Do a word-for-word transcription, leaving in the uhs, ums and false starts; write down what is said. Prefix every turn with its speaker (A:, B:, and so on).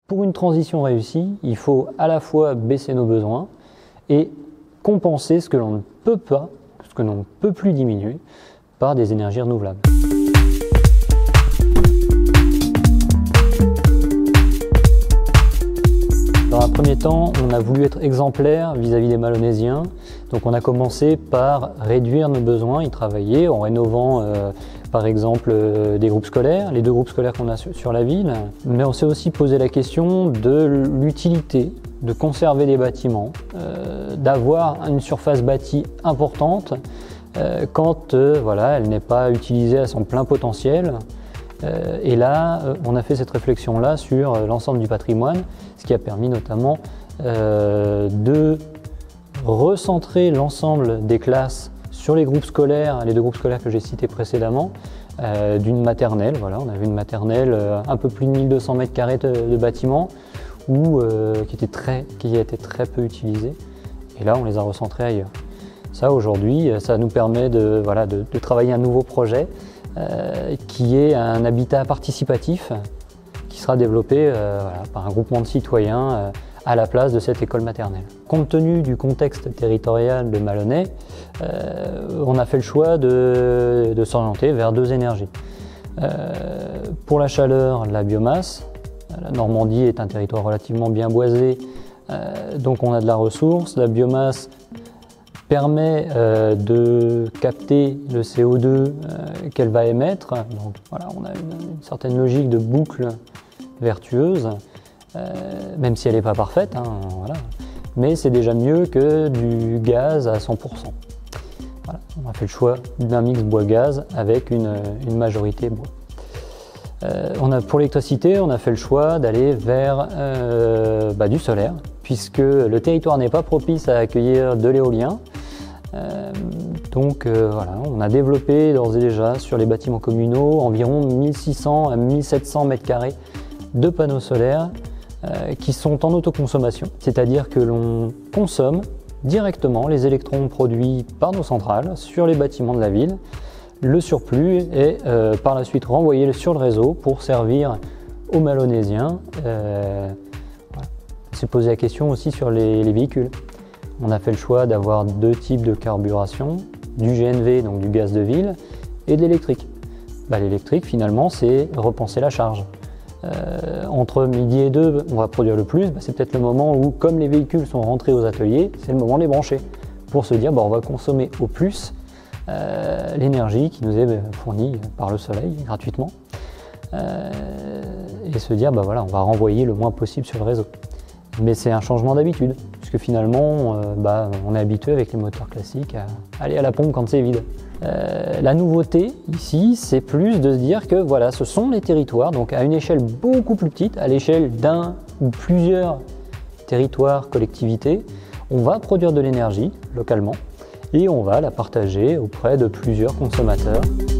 A: Pour une transition réussie, il faut à la fois baisser nos besoins et compenser ce que l'on ne peut pas, ce que l'on ne peut plus diminuer par des énergies renouvelables. Dans un premier temps, on a voulu être exemplaire vis-à-vis des Malonnésiens. Donc on a commencé par réduire nos besoins, y travailler en rénovant euh, par exemple euh, des groupes scolaires, les deux groupes scolaires qu'on a sur, sur la ville. Mais on s'est aussi posé la question de l'utilité de conserver des bâtiments, euh, d'avoir une surface bâtie importante euh, quand euh, voilà, elle n'est pas utilisée à son plein potentiel. Euh, et là, euh, on a fait cette réflexion-là sur euh, l'ensemble du patrimoine, ce qui a permis notamment euh, de recentrer l'ensemble des classes sur les groupes scolaires, les deux groupes scolaires que j'ai cités précédemment, euh, d'une maternelle. Voilà, on avait une maternelle euh, un peu plus de mille deux cents mètres carrés de, de bâtiment, où, euh, qui, était très, qui était très peu utilisée. Et là, on les a recentrés ailleurs. Ça, aujourd'hui, ça nous permet de, voilà, de, de travailler un nouveau projet euh, qui est un habitat participatif qui sera développé euh, voilà, par un groupement de citoyens euh, à la place de cette école maternelle. Compte tenu du contexte territorial de Malonnet, euh, on a fait le choix de, de s'orienter vers deux énergies. Euh, pour la chaleur, la biomasse. La Normandie est un territoire relativement bien boisé, euh, donc on a de la ressource. La biomasse permet euh, de capter le C O deux euh, qu'elle va émettre. Donc voilà, on a une, une certaine logique de boucle vertueuse, euh, même si elle n'est pas parfaite, hein, voilà. Mais c'est déjà mieux que du gaz à cent pour cent. Voilà, on a fait le choix d'un mix bois-gaz avec une, une majorité bois. Euh, on a, pour l'électricité, on a fait le choix d'aller vers euh, bah, du solaire, puisque le territoire n'est pas propice à accueillir de l'éolien. Euh, donc euh, voilà, on a développé d'ores et déjà sur les bâtiments communaux environ mille six cents à mille sept cents mètres carrés de panneaux solaires euh, qui sont en autoconsommation, c'est-à-dire que l'on consomme directement les électrons produits par nos centrales sur les bâtiments de la ville. Le surplus est euh, par la suite renvoyé sur le réseau pour servir aux Malonnésiens. Euh, voilà. On s'est posé la question aussi sur les, les véhicules. On a fait le choix d'avoir deux types de carburation, du G N V, donc du gaz de ville, et de l'électrique. Bah, l'électrique, finalement, c'est repenser la charge. Euh, entre midi et deux, on va produire le plus. Bah, c'est peut-être le moment où, comme les véhicules sont rentrés aux ateliers, c'est le moment de les brancher pour se dire bah, on va consommer au plus Euh, l'énergie qui nous est fournie par le soleil gratuitement euh, et se dire bah voilà, on va renvoyer le moins possible sur le réseau. Mais c'est un changement d'habitude puisque finalement euh, bah, on est habitué avec les moteurs classiques à aller à la pompe quand c'est vide. Euh, la nouveauté ici, c'est plus de se dire que voilà, ce sont les territoires, donc à une échelle beaucoup plus petite, à l'échelle d'un ou plusieurs territoires, collectivités, on va produire de l'énergie localement et on va la partager auprès de plusieurs consommateurs.